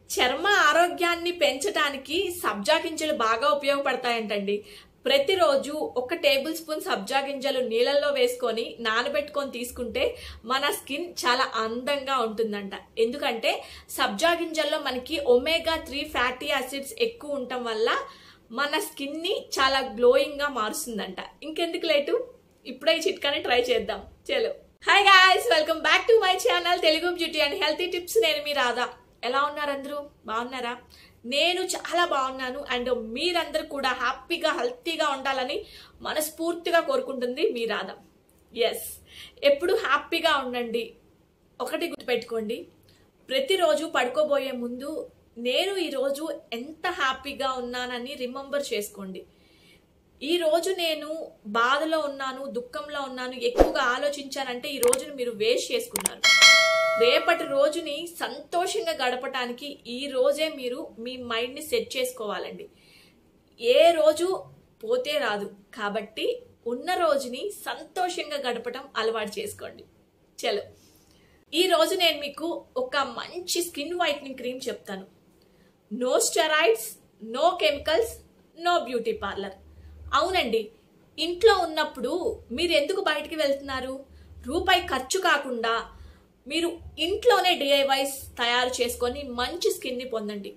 చర్మ ఆరోగ్యాన్ని పెంచడానికి సబ్జా గింజలు బాగా ఉపయోగపడతాయంటండి. ప్రతిరోజు 1 టేబుల్ స్పూన్ సబ్జా గింజలు నీళ్ళల్లో వేసుకొని నానబెట్టుకొని తీసుకుంటే మన స్కిన్ చాలా అందంగా ఉంటుందంట. ఎందుకంటే సబ్జా గింజల్లో మనకి ఒమేగా 3 ఫ్యాటీ యాసిడ్స్ ఎక్కువ ఉండటం వల్ల మన స్కిన్ ని చాలా గ్లోయింగ్ గా మారుస్తుందంట. ఇంకెందుకు లేటు, ఇప్పుడే ఈ చిట్కాని ట్రై చేద్దాం. చలో. Hi guys, welcome back to my channel Telugu beauty and healthy tips. నేను మీ రాధా. ఎలా ఉన్నారు అందరూ? బాగున్నారా? నేను చాలా బాగున్నాను. అండ్ మీరందరూ కూడా హ్యాపీగా హెల్తీగా ఉండాలని మనస్ఫూర్తిగా కోరుకుంటుంది మీ రాధా. ఎస్, ఎప్పుడు హ్యాపీగా ఉండండి. ఒకటి గుర్తుపెట్టుకోండి, ప్రతిరోజు పడుకోబోయే ముందు నేను ఈరోజు ఎంత హ్యాపీగా ఉన్నానని రిమెంబర్ చేసుకోండి. ఈ రోజు నేను బాధలో ఉన్నాను, దుఃఖంలో ఉన్నాను, ఎక్కువగా ఆలోచించానంటే ఈ రోజును మీరు వేస్ట్ చేసుకున్నారు. రేపటి రోజుని సంతోషంగా గడపటానికి ఈ రోజే మీరు మీ మైండ్ ని సెట్ చేసుకోవాలండి. ఏ రోజు పోతే రాదు కాబట్టి ఉన్న రోజుని సంతోషంగా గడపటం అలవాటు చేసుకోండి. చలో, ఈ రోజు నేను మీకు ఒక మంచి స్కిన్ వైట్నింగ్ క్రీమ్ చెప్తాను. No steroids, no chemicals, no beauty parlour. అవునండి, ఇంట్లో ఉన్నప్పుడు మీరు ఎందుకు బయటికి వెళ్తున్నారు? రూపాయి ఖర్చు కాకుండా మీరు ఇంట్లోనే డిఐవైస్ తయారు చేసుకొని మంచి స్కిన్ ని పొందండి.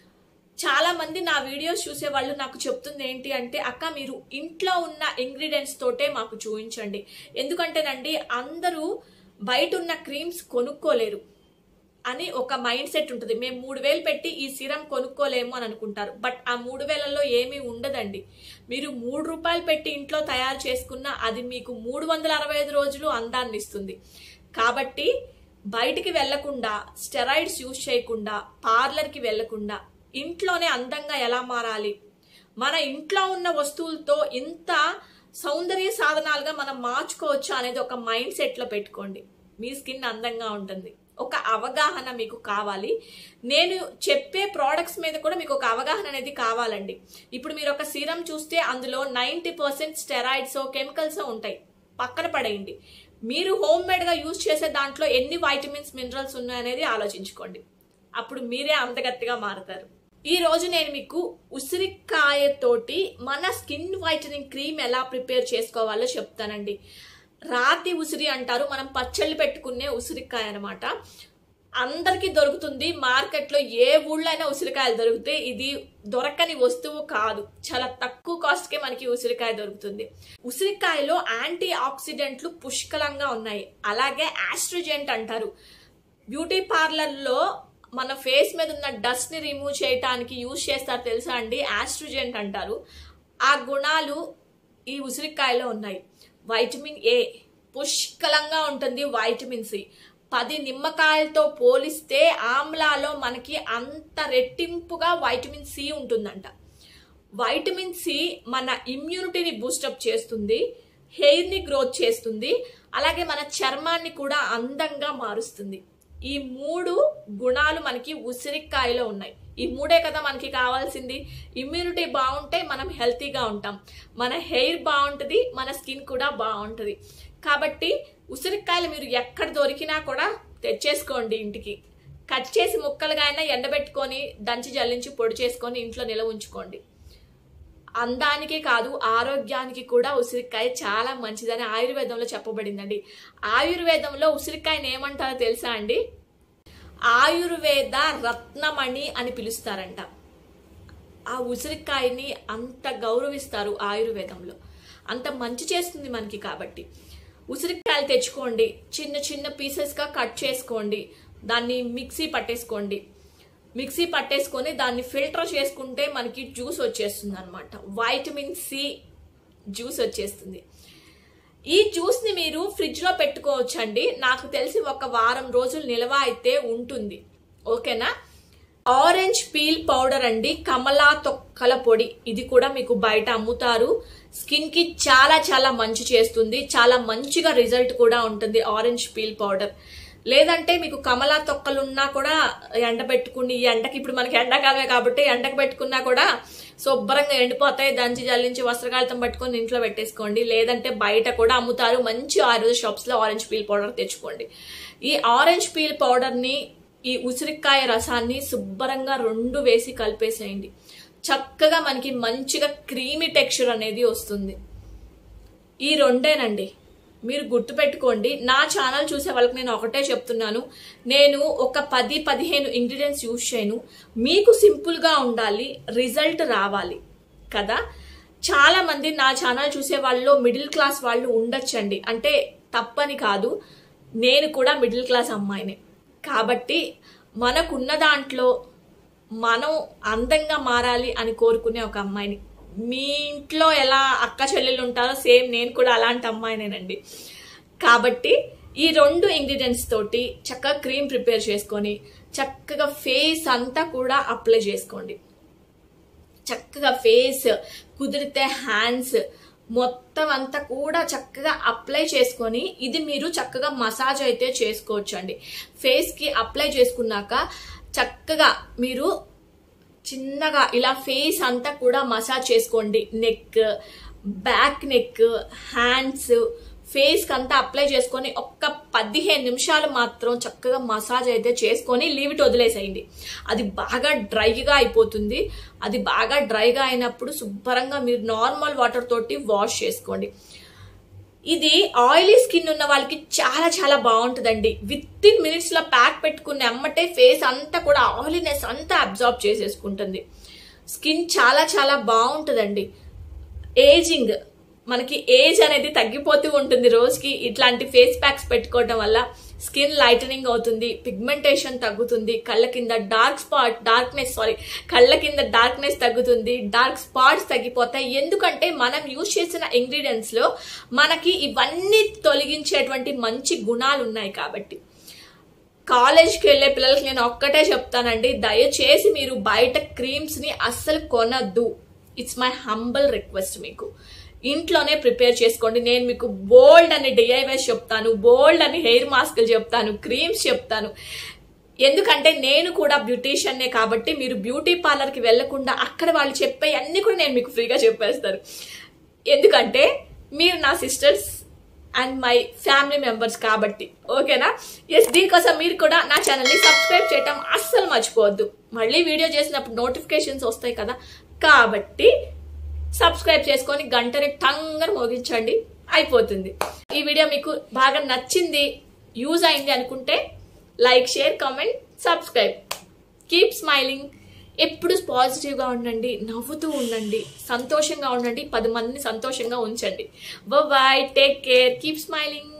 చాలా మంది నా వీడియోస్ చూసే వాళ్ళు నాకు చెప్తుంది ఏంటి అంటే, అక్క మీరు ఇంట్లో ఉన్న ఇంగ్రీడియంట్స్ తోటే మాకు చూపించండి. ఎందుకంటేనండి అందరూ బయట ఉన్న క్రీమ్స్ కొనుక్కోలేరు అని ఒక మైండ్ సెట్ ఉంటుంది. మేము 3000 పెట్టి ఈ సిరం కొనుక్కోలేము అని అనుకుంటారు. బట్ ఆ 3000లో ఏమీ ఉండదండి. మీరు 3 రూపాయలు పెట్టి ఇంట్లో తయారు చేసుకున్న అది మీకు 365 రోజులు అందాన్ని ఇస్తుంది. కాబట్టి బయటికి వెళ్లకుండా, స్టెరాయిడ్స్ యూజ్ చేయకుండా, పార్లర్కి వెళ్లకుండా ఇంట్లోనే అందంగా ఎలా మారాలి, మన ఇంట్లో ఉన్న వస్తువులతో ఇంత సౌందర్య సాధనాలుగా మనం మార్చుకోవచ్చు అనేది ఒక మైండ్ సెట్ లో పెట్టుకోండి. మీ స్కిన్ అందంగా ఉంటుంది. ఒక అవగాహన మీకు కావాలి. నేను చెప్పే ప్రోడక్ట్స్ మీద కూడా మీకు ఒక అవగాహన అనేది కావాలండి. ఇప్పుడు మీరు ఒక సీరం చూస్తే అందులో 90% స్టెరాయిడ్స్, కెమికల్స్ ఉంటాయి. పక్కన పడేయండి. మీరు హోమ్ మేడ్ గా యూజ్ చేసే దాంట్లో ఎన్ని వైటమిన్స్, మినరల్స్ ఉన్నాయనేది ఆలోచించుకోండి. అప్పుడు మీరే అందగత్తిగా మారుతారు. ఈ రోజు నేను మీకు ఉసిరికాయతోటి మన స్కిన్ వైటనింగ్ క్రీమ్ ఎలా ప్రిపేర్ చేసుకోవాలో చెప్తానండి. రాతి ఉసిరి అంటారు, మనం పచ్చళ్ళు పెట్టుకునే ఉసిరికాయ అనమాట. అందరికి దొరుకుతుంది మార్కెట్ లో. ఏ ఊళ్ళో అయినా ఉసిరికాయలు దొరుకుతాయి. ఇది దొరకని వస్తువు కాదు. చాలా తక్కువ కాస్ట్ కే మనకి ఉసిరికాయ దొరుకుతుంది. ఉసిరికాయలో యాంటీ ఆక్సిడెంట్లు పుష్కలంగా ఉన్నాయి. అలాగే ఆస్ట్రిజెంట్ అంటారు. బ్యూటీ పార్లర్ లో మన ఫేస్ మీద ఉన్న డస్ట్ ని రిమూవ్ చేయడానికి యూజ్ చేస్తారు, తెలుసా అండి? ఆస్ట్రిజెంట్ అంటారు. ఆ గుణాలు ఈ ఉసిరికాయలో ఉన్నాయి. వైటమిన్ ఏ పుష్కలంగా ఉంటుంది. వైటమిన్ సి 10 నిమ్మకాయలతో పోలిస్తే ఆమ్లాలో మనకి అంత రెట్టింపుగా వైటమిన్ సి ఉంటుందంట. వైటమిన్ సి మన ఇమ్యూనిటీని బూస్టప్ చేస్తుంది, హెయిర్ ని గ్రోత్ చేస్తుంది, అలాగే మన చర్మాన్ని కూడా అందంగా మారుస్తుంది. ఈ 3 గుణాలు మనకి ఉసిరికాయలో ఉన్నాయి. ఈ 3 కదా మనకి కావాల్సింది. ఇమ్యూనిటీ బాగుంటే మనం హెల్తీగా ఉంటాం, మన హెయిర్ బాగుంటుంది, మన స్కిన్ కూడా బాగుంటుంది. కాబట్టి ఉసిరికాయలు మీరు ఎక్కడ దొరికినా కూడా తెచ్చేసుకోండి. ఇంటికి కట్ చేసి ముక్కలుగా అయినా ఎండబెట్టుకొని దంచి జల్లించి పొడి చేసుకొని ఇంట్లో నిల్వ ఉంచుకోండి. అందానికి కాదు, ఆరోగ్యానికి కూడా ఉసిరికాయ చాలా మంచిదని ఆయుర్వేదంలో చెప్పబడిందండి. ఆయుర్వేదంలో ఉసిరికాయని ఏమంటారో తెలుసా అండి? ఆయుర్వేద రత్నమణి అని పిలుస్తారంట. ఆ ఉసిరికాయని అంత గౌరవిస్తారు ఆయుర్వేదంలో. అంత మంచి చేస్తుంది మనకి. కాబట్టి ఉసిరికాయలు తెచ్చుకోండి, చిన్న చిన్న పీసెస్ గా కట్ చేసుకోండి, దాన్ని మిక్సీ పట్టేసుకొని దాన్ని ఫిల్టర్ చేసుకుంటే మనకి జ్యూస్ వచ్చేస్తుంది అనమాట. వైటమిన్ సి జ్యూస్ వచ్చేస్తుంది. ఈ జ్యూస్ ని మీరు ఫ్రిడ్జ్ లో పెట్టుకోవచ్చండి. నాకు తెలిసి 1 వారం రోజులు నిల్వ అయితే ఉంటుంది. ఓకేనా? ఆరెంజ్ పీల్ పౌడర్ అండి, కమలా తొక్కల పొడి. ఇది కూడా మీకు బయట అమ్ముతారు. స్కిన్ కి చాలా చాలా మంచి చేస్తుంది. చాలా మంచిగా రిజల్ట్ కూడా ఉంటుంది ఆరెంజ్ పీల్ పౌడర్. లేదంటే మీకు కమలా తొక్కలున్నా కూడా ఎండబెట్టుకుని, ఈ ఎండకి ఇప్పుడు మనకి ఎండాకాలమే కాబట్టి ఎండకు పెట్టుకున్నా కూడా శుభ్రంగా ఎండిపోతాయి. దంచి జల్లించి వస్త్రకాళితం పట్టుకొని ఇంట్లో పెట్టేసుకోండి. లేదంటే బయట కూడా అమ్ముతారు. మంచి ఆయుర్వేద షాప్స్ లో ఆరెంజ్ పీల్ పౌడర్ తెచ్చుకోండి. ఈ ఆరెంజ్ పీల్ పౌడర్ ని ఈ ఉసిరికాయ రసాన్ని శుభ్రంగా 2 వేసి కలిపేసేయండి. చక్కగా మనకి మంచిగా క్రీమీ టెక్స్చర్ అనేది వస్తుంది. ఈ 2ఏనండి. మీరు గుర్తుపెట్టుకోండి. నా ఛానల్ చూసే వాళ్ళకి నేను ఒకటే చెప్తున్నాను, నేను ఒక 10-15 ఇంగ్రీడియంట్స్ యూజ్ చేయను. మీకు సింపుల్గా ఉండాలి, రిజల్ట్ రావాలి కదా. చాలా మంది నా ఛానల్ చూసే వాళ్ళు మిడిల్ క్లాస్ వాళ్ళు ఉండొచ్చండి, అంటే తప్పని కాదు, నేను కూడా మిడిల్ క్లాస్ అమ్మాయినే. కాబట్టి మనకున్న దాంట్లో మనం అందంగా మారాలి అని కోరుకునే ఒక అమ్మాయిని. మీ ఇంట్లో ఎలా అక్క చెల్లెళ్ళు ఉంటారో సేమ్ నేను కూడా అలాంటి అమ్మాయినేనండి. కాబట్టి ఈ 2 ఇంగ్రీడియంట్స్ తోటి చక్కగా క్రీమ్ ప్రిపేర్ చేసుకొని చక్కగా ఫేస్ అంతా కూడా అప్లై చేసుకోండి. చక్కగా ఫేస్, కుదిరితే హ్యాండ్స్ మొత్తం అంతా కూడా చక్కగా అప్లై చేసుకొని ఇది మీరు చక్కగా మసాజ్ అయితే చేసుకోవచ్చండి. ఫేస్ కి అప్లై చేసుకున్నాక చక్కగా మీరు చిన్నగా ఇలా ఫేస్ అంతా కూడా మసాజ్ చేసుకోండి. Neck, back neck, hands, face కి అంతా అప్లై చేసుకొని ఒక్క 15 నిమిషాలు మాత్రం చక్కగా మసాజ్ అయితే చేసుకొని లీవిట్ వదిలేసేయండి. అది బాగా డ్రైగా అయిపోతుంది. అది బాగా డ్రైగా అయినప్పుడు శుభ్రంగా మీరు నార్మల్ వాటర్ తోటి వాష్ చేసుకోండి. ఇది ఆయిలీ స్కిన్ ఉన్న వాళ్ళకి చాలా చాలా బాగుంటుందండి. వితిన్ మినిట్స్ లో ప్యాక్ పెట్టుకున్న ఎమ్మటే ఫేస్ అంతా కూడా ఆయిలీనెస్ అంతా అబ్జార్బ్ చేసేసుకుంటుంది. స్కిన్ చాలా చాలా బాగుంటుందండి. ఏజింగ్, మనకి ఏజ్ అనేది తగ్గిపోతూ ఉంటుంది రోజుకి. ఇట్లాంటి ఫేస్ ప్యాక్స్ పెట్టుకోవడం వల్ల స్కిన్ లైటనింగ్ అవుతుంది, పిగ్మెంటేషన్ తగ్గుతుంది, కళ్ళ కింద డార్క్నెస్ తగ్గుతుంది, డార్క్ స్పాట్స్ తగ్గిపోతాయి. ఎందుకంటే మనం యూజ్ చేసిన ఇంగ్రీడియంట్స్ లో మనకి ఇవన్నీ తొలగించేటువంటి మంచి గుణాలు ఉన్నాయి. కాబట్టి కాలేజ్కి వెళ్లే పిల్లలకి నేను ఒక్కటే చెప్తానండి, దయచేసి మీరు బయట క్రీమ్స్ ని అస్సలు కొనద్దు. It's my humble request. మీకు ఇంట్లోనే ప్రిపేర్ చేసుకోండి. నేను మీకు బోల్డ్ అని డిఐవైస్ చెప్తాను, బోల్డ్ అని హెయిర్ మాస్క్లు చెప్తాను, క్రీమ్స్ చెప్తాను. ఎందుకంటే నేను కూడా బ్యూటీషియన్నే కాబట్టి మీరు బ్యూటీ పార్లర్కి వెళ్లకుండా అక్కడ వాళ్ళు చెప్పే అన్ని కూడా నేను మీకు ఫ్రీగా చెప్పేస్తాను. ఎందుకంటే మీరు నా sisters and my family members కాబట్టి. ఓకేనా? ఎస్, దీనికోసం మీరు కూడా నా ఛానల్ని సబ్స్క్రైబ్ చేయటం అస్సలు మర్చిపోవద్దు. మళ్ళీ వీడియో చేసినప్పుడు నోటిఫికేషన్స్ వస్తాయి కదా, కాబట్టి సబ్స్క్రైబ్ చేసుకొని గంటని టంగర్ మోగించండి, అయిపోతుంది. ఈ వీడియో మీకు బాగా నచ్చింది, యూజ్ అయింది అనుకుంటే like, share, comment, subscribe. Keep smiling. ఎప్పుడు పాజిటివ్గా ఉండండి, నవ్వుతూ ఉండండి, సంతోషంగా ఉండండి, 10 మందిని సంతోషంగా ఉంచండి. Bye, take care, keep smiling.